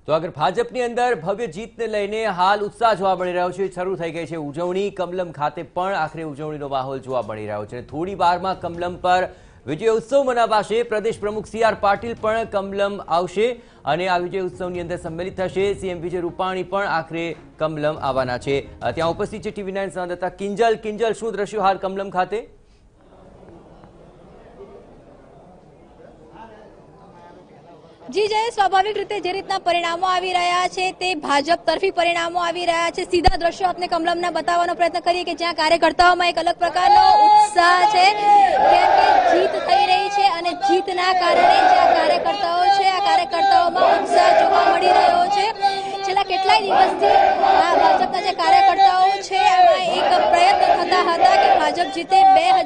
તો અગર ભાજપની અંદર ભવ્ય જીતને લઈને હાલ ઉત્સાહ જોવા મળી રહ્યો છે, શરૂ થઈ ગઈ છે ઉજવણી। કમલમ ખાતે પણ આખરે ઉજવણીનો માહોલ જોવા મળી રહ્યો છે। થોડી વારમાં કમલમ પર વિજય ઉત્સવ મનાવાશે। પ્રદેશ પ્રમુખ CR પાટીલ પણ કમલમ આવશે અને આ વિજય ઉત્સવની અંદર સંમેલિત થશે। CM વિજય રૂપાણી પણ આખરે કમલમ આવવાના છે। ત્યાં ઉપસ્થિત છે TV9 સંવાદદાતા કિંજલ। શું દ્રશ્યો હાલ કમલમ ખાતે? जी जय, स्वाभाविक रीते जे रीतना परिणामों आवी रह्या छे ते भाजप तरफी परिणामों आवी रह्या छे। सीधा दृश्यो आपने कमलमना बतावવાનો प्रयत्न करीए के ज्यां कार्यकर्ताओमां एक अलग प्रकारनो उत्साह छे, केम के जीत थई रही छे અને જીતના કારણે જે કાર્યકર્તાઓ છે આ કાર્યકર્તાઓમાં उत्साह જોવા મળી રહ્યો છે। છેલ્લા કેટલાય દિવસથી આ ભાજપના જે કાર્યકર્તાઓ છે એમાં એક પ્રયત્ન થતા હતા કે ભાજપ જીતે।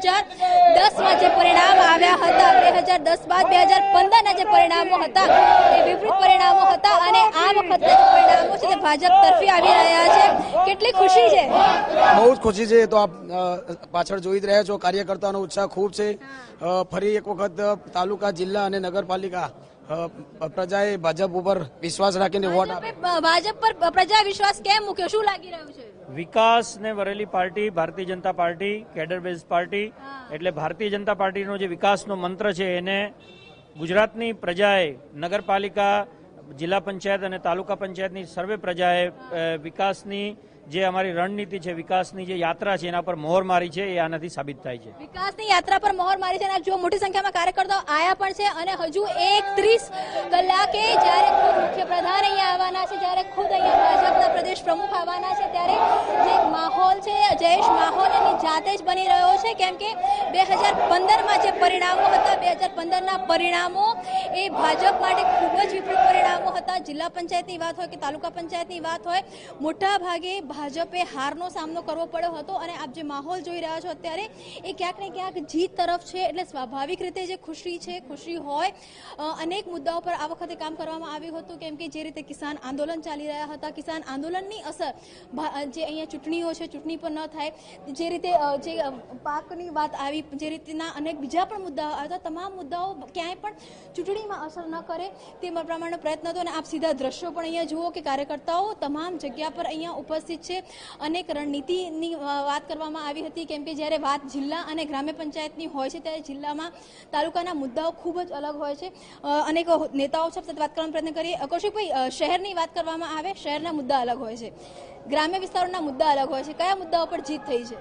2010માં જે પરિણામ આવ્યા હતા, 2010 બાદ 2015ના જે પરિણામો હતા એ વિપરીત પરિણામો હતા અને આ વખતે જે પરિણામો છે તે ભાજપ તરફી આવી રહ્યા છે। કેટલી ખુશી છે? બહુ જ ખુશી છે। તો આપ પાછળ જોઈ રહ્યા છો કાર્યકર્તાઓનો ઉત્સાહ ખૂબ છે। ફરી એક વખત તાલુકા, જિલ્લા અને નગરપાલિકા પ્રજાએ ભાજપ ઉપર વિશ્વાસ રાખીને વોટ આપ્યો। ભાજપ પર પ્રજા વિશ્વાસ કેમ મૂક્યો? શું લાગી રહ્યું છે? વિકાસ ને વરેલી party Bharatiya Janata party cadre base party એટલે ભારતીય જનતા પાર્ટીનો જે વિકાસનો મંત્ર છે એને ગુજરાતની પ્રજાએ, નગરપાલિકા, જિલ્લા પંચાયત અને તાલુકા પંચાયતની સર્વે પ્રજાએ વિકાસની જે અમારી રણનીતિ છે, વિકાસની જે યાત્રા છે એના પર મોહર મારી છે, એ આનાથી સાબિત થાય છે। વિકાસની યાત્રા પર મોહર મારી છે અને જો મોટી સંખ્યામાં કાર્યકર્તાઓ આયા પણ છે અને હજુ 1:30 કલાકે જ્યારે ખુદ મુખ્યપ્રધાન અહીંયા આવવાના છે, જ્યારે ખુદ અહીંયા ભાજપના પ્રદેશ પ્રમુખ આવવાના છે, ત્યારે જે માહોલ છે જયેશ માહોલ એની જાતે જ બની રહ્યો છે। કેમ કે 2015માં જે પરિણામો હતા, 2015ના પરિણામો એ ભાજપ માટે ખૂબ જ વિપરીત પરિણામો હતા। જિલ્લા પંચાયતની વાત હોય કે તાલુકા પંચાયતની વાત હોય, મોટા ભાગે ભાજપે હારનો સામનો કરવો પડ્યો હતો અને આપ જે માહોલ જોઈ રહ્યા છો અત્યારે એ ક્યાંક ને ક્યાંક જીત તરફ છે। એટલે સ્વાભાવિક રીતે જે ખુશી છે, ખુશી હોય। અનેક મુદ્દાઓ પર આ વખતે કામ કરવામાં આવ્યું હતું, કેમ કે જે રીતે કિસાન આંદોલન ચાલી રહ્યા હતા, કિસાન આંદોલનની અસર જે અહીંયા ચૂંટણીઓ છે ચૂંટણી પર ન થાય, જે રીતે જે પાકની વાત આવી, જે રીતના અનેક બીજા પણ મુદ્દાઓ આવ્યા, તમામ મુદ્દાઓ ક્યાંય પણ ચૂંટણીમાં અસર ન કરે તે પ્રમાણે પ્રયત્ન હતો। અને આપ સીધા દ્રશ્યો પણ અહીંયા જુઓ કે કાર્યકર્તાઓ તમામ જગ્યા પર અહીંયા ઉપસ્થિત છે। અનેક રણનીતિની વાત કરવામાં આવી હતી, કેમ કે જ્યારે વાત જિલ્લા અને ગ્રામ્ય પંચાયતની હોય છે ત્યારે જિલ્લામાં તાલુકાના મુદ્દાઓ ખૂબ જ અલગ હોય છે। અનેક નેતાઓ સાથે વાત કરવાનો પ્રયત્ન કરીએ। કૌશિકભાઈ, શહેરની વાત કરવામાં આવે, શહેરના મુદ્દા અલગ હોય છે, ગ્રામ્ય વિસ્તારોના મુદ્દા અલગ હોય છે, કયા મુદ્દાઓ પર જીત થઈ છે?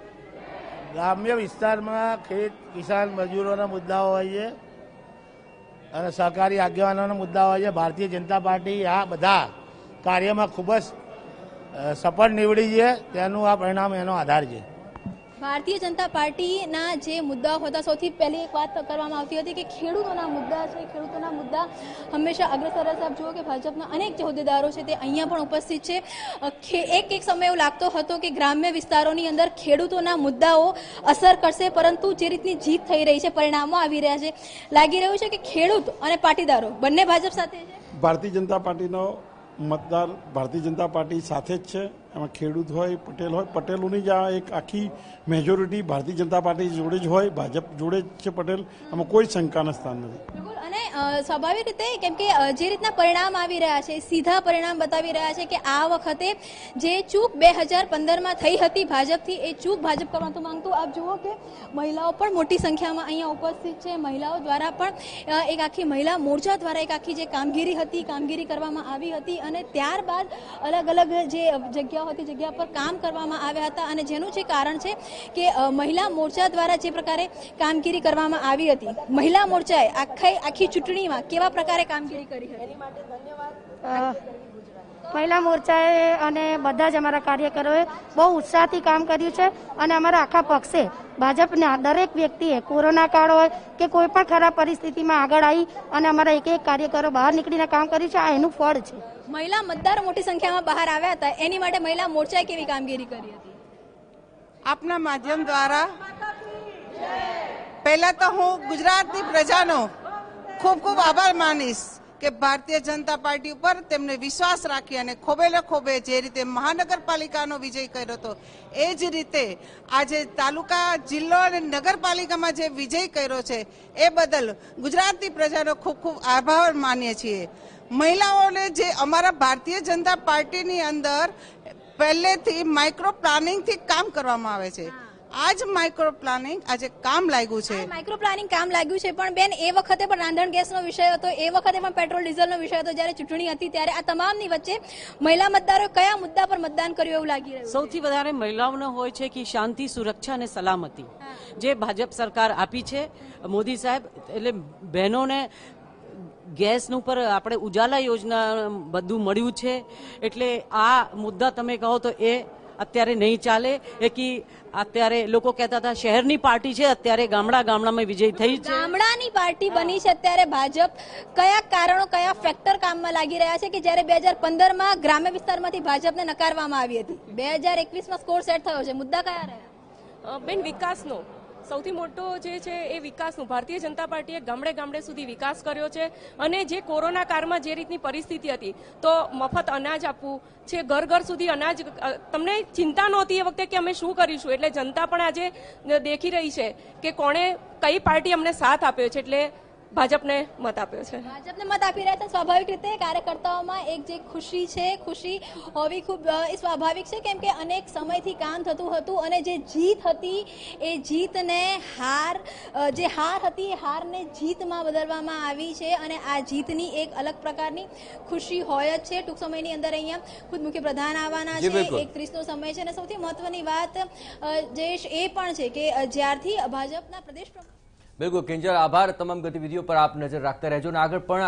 ગ્રામ્ય વિસ્તારમાં ખેત, કિસાન, મજૂરોના મુદ્દાઓ હોય છે અને સહકારી આગેવાનોના મુદ્દાઓ હોય છે। ભારતીય જનતા પાર્ટી આ બધા કાર્યમાં ખૂબ જ સફળ નીવડી છે, તેનું આ પરિણામ એનો આધાર છે। ભારતીય જનતા પાર્ટીના જે મુદ્દાઓ હતા, સૌથી પહેલી એક વાત કરવામાં આવતી હતી કે ખેડૂતોના મુદ્દા છે, ખેડૂતોના મુદ્દા હંમેશા અગ્રસર રહે। આપ જુઓ કે ભાજપના અનેક જે હોદ્દેદારો છે તે અહીંયા પણ ઉપસ્થિત છે। એક સમય એવો લાગતો હતો કે ગ્રામ્ય વિસ્તારોની અંદર ખેડૂતોના મુદ્દાઓ અસર કરશે, પરંતુ જે રીતની જીત થઈ રહી છે, પરિણામો આવી રહ્યા છે, લાગી રહ્યું છે કે ખેડૂત અને પાટીદારો બંને ભાજપ સાથે છે। ભારતીય જનતા પાર્ટીનો મતદાર ભારતીય જનતા પાર્ટી સાથે જ છે। એમાં ખેડૂત હોય, પટેલ હોય, પટેલોની જ આ એક આખી મેજોરિટી ભારતીય જનતા પાર્ટી જોડે જ હોય, ભાજપ જોડે જ છે પટેલ, આમાં કોઈ શંકાના સ્થાન નથી। અને સ્વાભાવિક રીતે કેમ કે જે રીતના પરિણામ આવી રહ્યા છે, સીધા પરિણામ બતાવી રહ્યા છે કે આ વખતે જે ચૂક 2015માં થઈ હતી ભાજપથી, એ ચૂક ભાજપ કરવા તો માંગતું। આપ જુઓ કે મહિલાઓ પણ મોટી સંખ્યામાં અહીંયા ઉપસ્થિત છે। મહિલાઓ દ્વારા પણ એક આખી મહિલા મોરચા દ્વારા એક આખી જે કામગીરી હતી, કામગીરી કરવામાં આવી હતી અને ત્યારબાદ અલગ અલગ જે જગ્યાઓ હતી, જગ્યા પર કામ કરવામાં આવ્યા હતા અને જેનું જે કારણ છે કે મહિલા મોરચા દ્વારા જે પ્રકારે કામગીરી કરવામાં આવી હતી, મહિલા મોરચાએ આખી ચૂંટણીમાં કેવા પ્રકારે કામગીરી કરી હતી? એની માટે ધન્યવાદ મહિલા મોરચાએ અને બધા જ અમારા કાર્યકરોએ બહુ ઉત્સાહથી કામ કર્યું છે અને અમારા આખા પક્ષે ભાજપના દરેક વ્યક્તિએ કોરોના કાળ હોય કે કોઈ પણ ખરાબ પરિસ્થિતિમાં આગળ આવી અને અમારા એક એક કાર્યકરો બહાર નીકળીને કામ કર્યું છે। આ એનું ફળ છે। મહિલા મતદારો મોટી સંખ્યામાં બહાર આવ્યા હતા, એની માટે મહિલા મોરચાએ કેવી કામગીરી કરી હતી? આપના માધ્યમ દ્વારા પહેલા તો હું ગુજરાતની પ્રજાનો ખૂબ ખૂબ આભાર માનીશ કે ભારતીય જનતા પાર્ટી ઉપર તેમને વિશ્વાસ રાખી અને ખોબેલે ખોબે જે રીતે મહાનગરપાલિકાનો વિજય કર્યો હતો એ જ રીતે આજે તાલુકા, જિલ્લો અને નગરપાલિકામાં જે વિજય કર્યો છે એ બદલ ગુજરાતની પ્રજાનો ખૂબ ખૂબ આભાર માનીએ છીએ। મહિલાઓને જે અમારા ભારતીય જનતા પાર્ટીની અંદર પહેલેથી માઇક્રો પ્લાનિંગથી કામ કરવામાં આવે છે, આ જ માઇક્રો પ્લાનિંગ આજે કામ લાગ્યું છે. માઇક્રો પ્લાનિંગ કામ લાગ્યું છે, પણ બેન એ વખતે પણ રાંધણ ગેસનો વિષય હતો, એ વખતે પણ પેટ્રોલ ડીઝલનો વિષય હતો જ્યારે ચૂંટણી હતી ત્યારે. આ તમામની વચ્ચે મહિલા મતદારોએ કયા મુદ્દા પર મતદાન કર્યું એવું લાગી રહ્યું? સૌથી વધારે મહિલાઓનો હોય છે કે શાંતિ, સુરક્ષા અને સલામતી જે ભાજપ સરકાર આપી છે મોદી સાહેબ, એટલે બહેનોને ગેસ ઉપર આપણે ઉજાલા યોજના બધું મળ્યું છે, એટલે આ મુદ્દા તમે કહો તો એ અત્યારે નહીં ચાલે. અત્યારે લોકો કહેતા હતા શહેરની પાર્ટી છે, અત્યારે ગામડામાં વિજય થઈ છે. ગામડાની પાર્ટી બની છે અત્યારે ભાજપ. કયા કારણો, કયા ફેક્ટર કામમાં લાગી રહ્યા છે કે જ્યારે 2015માં ગ્રામ્ય વિસ્તારમાંથી ભાજપને નકારવામાં આવી હતી, 2021માં સ્કોર સેટ થયો છે, મુદ્દા કયા રહ્યા? બેન, વિકાસનો સૌથી મોટો જે છે એ વિકાસનું. ભારતીય જનતા પાર્ટીએ ગામડે ગામડે સુધી વિકાસ કર્યો છે, અને જે કોરોના કાળમાં જે રીતની પરિસ્થિતિ હતી તો મફત અનાજ આપવું છે, ઘર ઘર સુધી અનાજ, તમને ચિંતા નહોતી એ વખતે કે અમે શું કરીશું. એટલે જનતા પણ આજે દેખી રહી છે કે કોણે, કઈ પાર્ટી અમને સાથ આપ્યો છે, એટલે ભાજપને મત આપ્યો છે. ભાજપને મત આપી રહ્યા છે. સ્વાભાવિક રીતે કાર્યકર્તાઓમાં એક જે ખુશી છે, ખુશી હોવી ખૂબ સ્વાભાવિક છે, કેમ કે અનેક સમયથી કામ થતું હતું અને જે જીત હતી એ જીતને હાર, જે હાર હતી એ હારને જીતમાં બદલવામાં આવી છે અને આ જીતની એક અલગ પ્રકારની ખુશી હોય જ છે. ટૂંક સમયની અંદર અહીંયા ખુદ મુખ્યપ્રધાન આવવાના છે, 31નો સમય છે અને સૌથી મહત્વની વાત જયેશ એ પણ છે કે જ્યારથી ભાજપના પ્રદેશ પ્રમુખ બિલકુલ કિંજલ, આભાર. તમામ ગતિવિધિઓ પર આપ નજર રાખતા રહેજો અને આગળ પણ